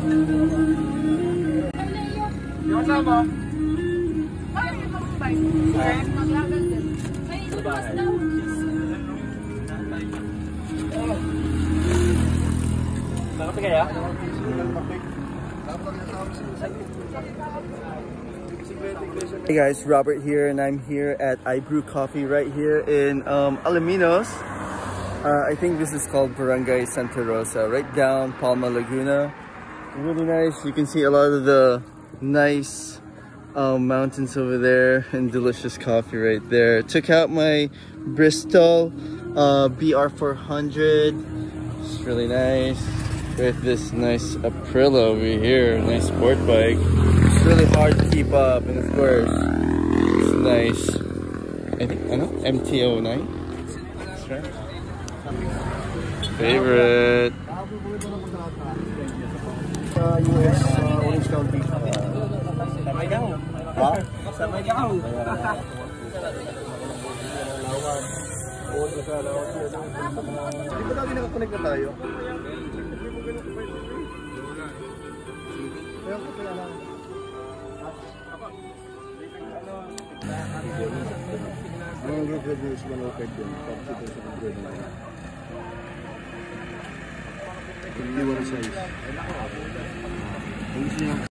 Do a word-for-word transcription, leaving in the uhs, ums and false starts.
Yung kasama? Ay, yung kapatay. Ay, maglagal din. Ay, lumas daw. Nakapit kaya? Hey guys, Robert here, and I'm here at I Brew Coffee right here in um, Alaminos. Uh, I think this is called Barangay Santa Rosa, right down Palma Laguna. Really nice. You can see a lot of the nice um, mountains over there and delicious coffee right there. Took out my Bristol uh, B R four hundred. It's really nice. With this nice Aprilia over here, nice sport bike. It's really hard to keep up, and of course, it's nice. I think I know M T oh nine. That's right. Favorite. Uh, U S uh, Orange County. Samayaw. Ha? Samayaw. Di ba dati nakakonect na tayo? Ang group reviews man okay din. Top two sa grade nine. fifty-one size.